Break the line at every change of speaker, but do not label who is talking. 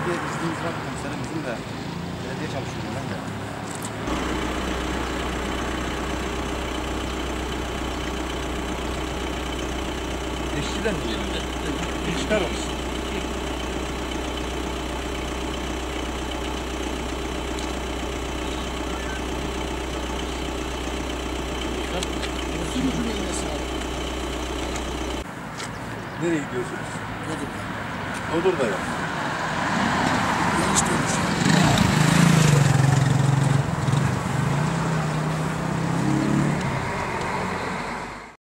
belediye iznimiz var komiserim, bizim de belediye çalışıyorum ben de.
İşçiden mi geliyor? İşçiler olsun.
Nereye gidiyorsunuz?
Dodur'da.
Dodur'da ya.
Geniş dönüş.